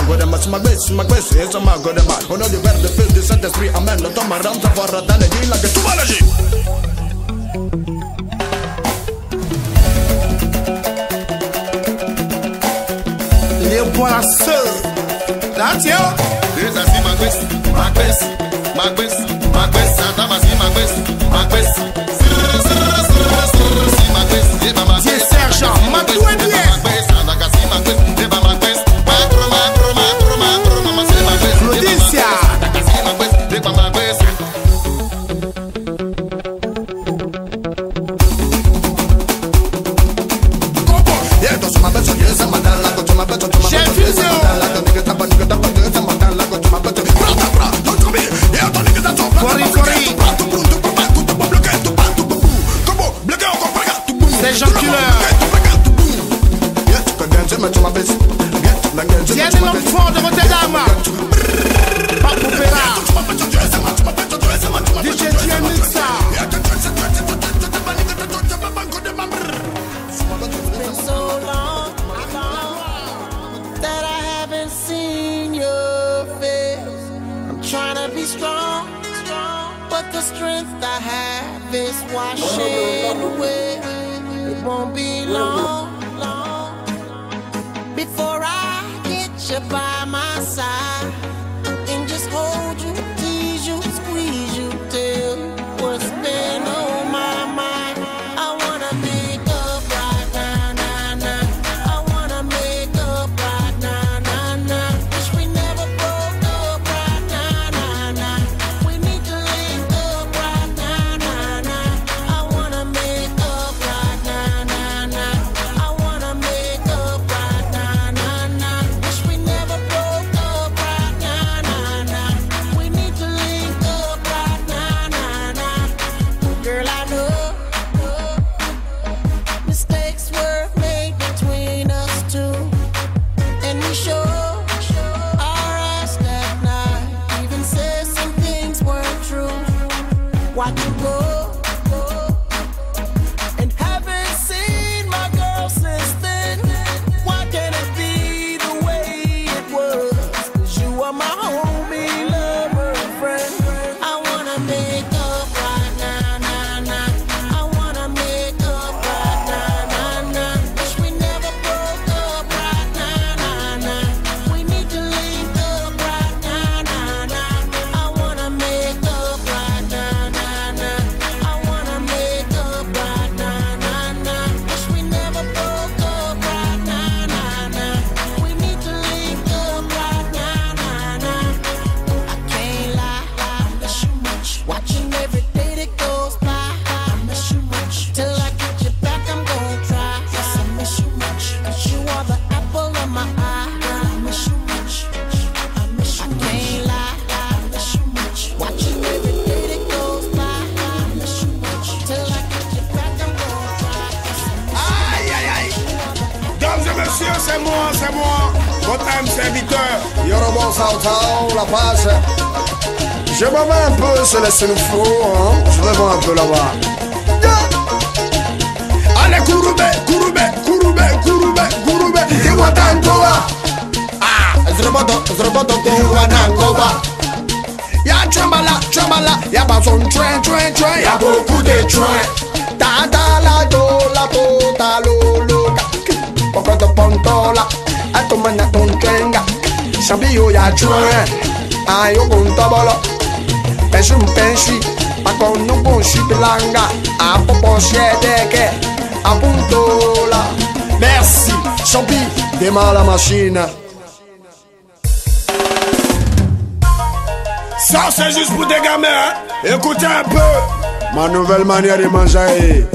guarda ma questo è insomma guarda ma uno di verde fil di Saint-Esprit a me non toma ramta farra dane di la che tu malagi les poissons that's yo this I see my quest Santa ma see my quest c'est Sergent ma tiene l'homme fort de Rotterdam. Pas pour Ferrari. DJ Mixa. Been so long that I haven't seen your face. I'm trying to be strong, but the strength I have is washing away. It won't be long before I get you by my side and just hold you, tease you, squeeze you till what's been on my mind. I wanna make up right now, nah, nah. I wanna make up right now, nah, nah. Wish we never broke up right now, nah, nah. We need to link up right now, nah, nah. I wanna make up right now, nah, nah. I wanna make up right now, nah, nah. Wish we never broke up right now, nah, nah. We need to link up right now, nah, nah. Girl, I know mistakes were made between us two, and we sure our eyes that night even said some things weren't true. Watch you go and haven't seen my girl since then. Why can't it be the way it was? 'Cause you are my homie, lover, and friend. I wanna make up right now, nah, nah. I wanna make up right now, nah, nah. Wish we never broke up right now, nah, nah. We need to link up right now, nah, nah. I wanna make up right now, nah, nah. I wanna make up right now, nah, nah. Wish we never broke up right now, nah, nah. We need to link up right now, nah, nah. I can't lie, I miss you much. Watching every day that goes by, I miss you much. Till I get you back, I'm gonna try. Yes, I miss you much. 'Cause you are the apple of my eye. I miss you much. I miss you much. I can't lie, I miss you much. Watching every day that goes by, I miss you much. Till I get you back, I'm gonna try. Yes, I miss you. aïe aïe aïe. Dames et messieurs, c'est moi, votre âme serviteur. Yorobon Sao la passe. Je m'en vais un peu, se laisser nous fou, hein. Je vais voir un peu là-bas. Allez, Kouroube, Iwatankoa. Ah, Zrobodo, Iwatankoa. Y'a Chambala, y'a pas son train, y'a beaucoup de trains. La tota, lolo, Pocoto Pontola, Atomana Tonkenga, Sambio ya train, Ayo Contabolo, Pensi, ma con un buon shipilanga, a popo siedeke, a puntola. Merci, Champi, démarre la machine. Ça c'est juste pour des gamins, hein? Écoutez un peu ma nouvelle manière de manger.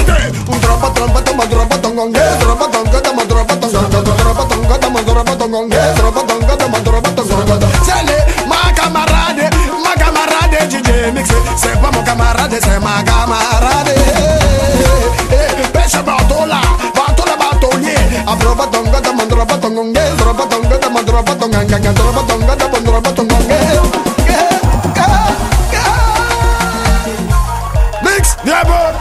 Ma camarade DJ Mix, c'est pas mon camarade, c'est ma camarade. Pêche batola, batolier. Afro tonga da mandra batongonge, droba tonga da mandra batonganga, droba tonga da mandra batongonge. Mix, yeah, boy.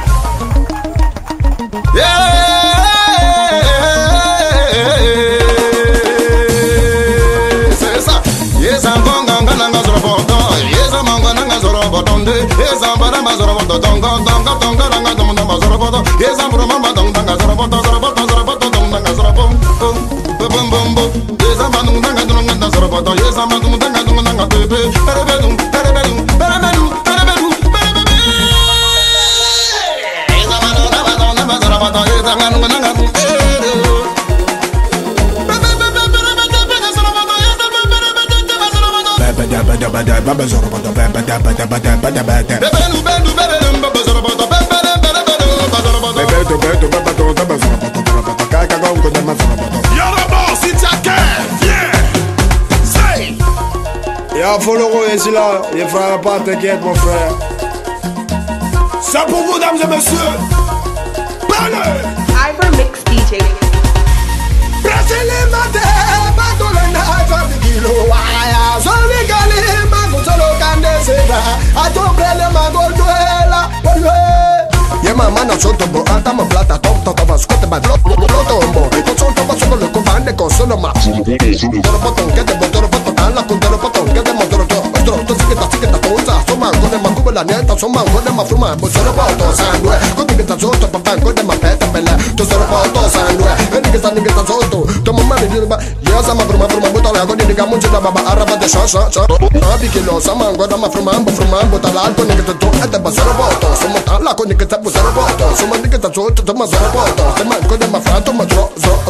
Faut le rouler ici là, il fera pas, t'inquiète mon frère. C'est pour vous, dames et messieurs. Parlez. Ivor Mix DJ. Brasile mate, bato le nafa di kilo waya. Zolvi kali, mago solo kande seba. Atobre le mago duela, Yema mana sotto bo, alta ma plata, top top va scotte ma blotto ombo. E con sotto va solo le comande con solo ma. Toro potton che te botoro potton alla con toro potton che te motoro to. Ostro si che ta tonza, somma con le macuba la niente, somma con le ma fruma, bo solo potto sangue. Con che ta sotto papà con le ma peta bella. Tu solo potto sangue. E che sta sotto, tu mamma mi dice ba, io sa ma fruma butta la con di gamunci da baba araba de sa. Sabi che lo sa ma con ma fruma butta l'alto ne che tu e te ba solo potto, somma alla con che ta Zoropoto, sono di che sta sotto, ma Zoropoto, se manco del mafrato, ma zo.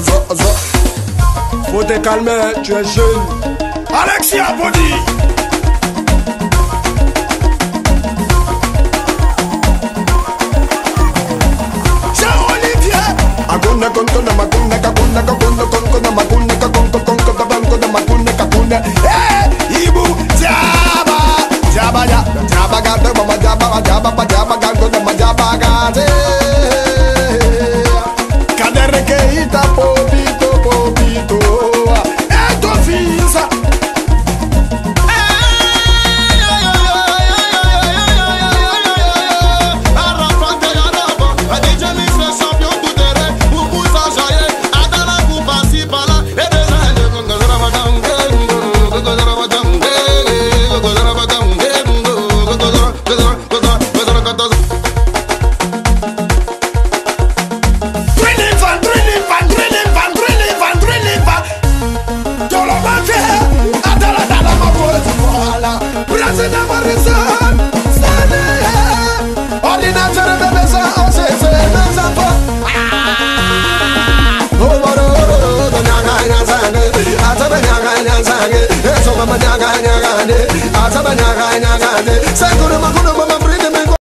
Faut te calmer, tu es jeune. Alexia Body. Jean-Olivier. Aguna contona, macuna, cacuna, cacuna, concona, macuna, cacuna, banco da macuna, cacuna. Ibu, jaba, gata, mama, jaba, gango da majaba, gata. Cadere che ita, popito, e tua fisa. Brasil da Marisa.